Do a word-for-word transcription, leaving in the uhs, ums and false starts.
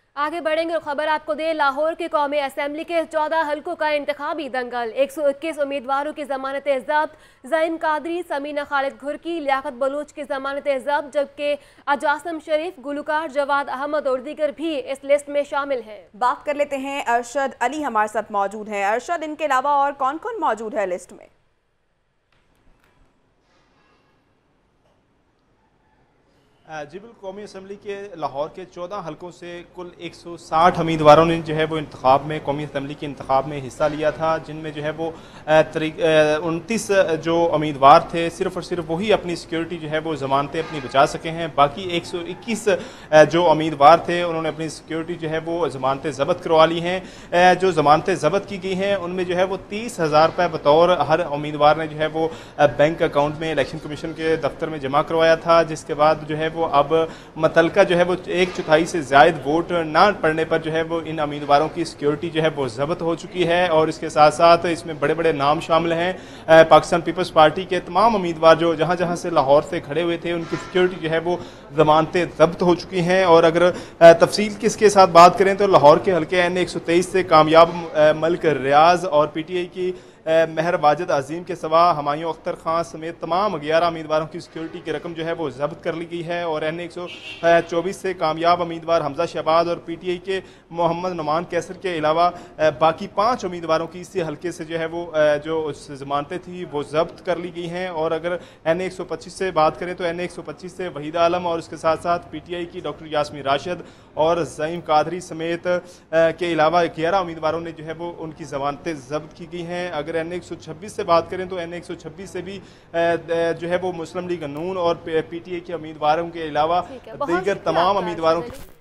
आगे बढ़ेंगे और खबर आपको दे लाहौर के कौमी असम्बली के चौदह हल्कों का इंतखाबी दंगल। एक सौ इक्कीस उम्मीदवारों की जमानत जब्त। ज़ईम कादरी, समीना खालिद घुरकी, लियाकत बलूच की जमानत जब्त, जबकि अजासम शरीफ, गुलकार जवाद अहमद और दीगर भी इस लिस्ट में शामिल हैं। बात कर लेते हैं, अरशद अली हमारे साथ मौजूद हैं। अरशद, इनके अलावा और कौन कौन मौजूद है लिस्ट में? जी बिल्कुल, कौमी असम्बली के लाहौर के चौदह हलकों से कुल एक सौ साठ उम्मीदवारों ने जो है वो इंतखाब में कौमी असम्बली के इंतखाब में हिस्सा लिया था, जिनमें जो है वो उनतीस जो उम्मीदवार थे सिर्फ और सिर्फ वही अपनी सिक्योरिटी जो है वो ज़मानतें अपनी बचा सके हैं। बाकी एक सौ इक्कीस जो उम्मीदवार थे उन्होंने अपनी सिक्योरिटी जो है वो ज़मानतें ज़ब्त करवा ली हैं। जो ज़मानतें ज़ब्त की गई हैं उनमें जो है वो तीस हज़ार रुपये बतौर हर उम्मीदवार ने जो है वो बैंक अकाउंट में इलेक्शन कमीशन के दफ्तर में जमा करवाया था, जिसके बाद जो है वो अब मतलका जो है वो एक चौथाई से ज़ायद वोट ना पड़ने पर जो है वो इन उम्मीदवारों की सिक्योरिटी जो है वो ज़ब्त हो चुकी है। और इसके साथ साथ इसमें बड़े बड़े नाम शामिल हैं। पाकिस्तान पीपल्स पार्टी के तमाम उम्मीदवार जो जहाँ जहाँ से लाहौर से खड़े हुए थे उनकी सिक्योरिटी जो है वो ज़मानतें ज़ब्त हो चुकी हैं। और अगर तफसील किसके साथ बात करें तो लाहौर के हल्के एन एक सौ तेईस से कामयाब मलिक रियाज और पी टी आई की महर वाजिद अजीम के सिवा हमायूं अख्तर खान समेत तमाम ग्यारह उम्मीदवारों की सिक्योरिटी की रकम जो है वो जब्त कर ली गई है। और एन एक सौ चौबीस से कामयाब उम्मीदवार हमजा शहबाज और पी टी आई के मोहम्मद नुमान कैसर के अलावा बाकी पाँच उम्मीदवारों की इसी हल्के से जो है वो जो जमानतें थी वो जब्त कर ली गई हैं। और अगर एन एक सौ पच्चीस से बात करें तो एन एक सौ पच्चीस से वहीद आलम और उसके साथ साथ पी टी आई की डॉक्टर यास्मीन राशिद और ज़ईम कादरी समेत के अलावा ग्यारह उम्मीदवारों ने जो है वो उनकी जमानतें जब्त की गई हैं। अगर एन एक सौ छब्बीस से बात करें तो एन एक सौ छब्बीस से भी जो है वो मुस्लिम लीग नून और पी टी आई के उम्मीदवारों के अलावा दीगर तमाम उम्मीदवारों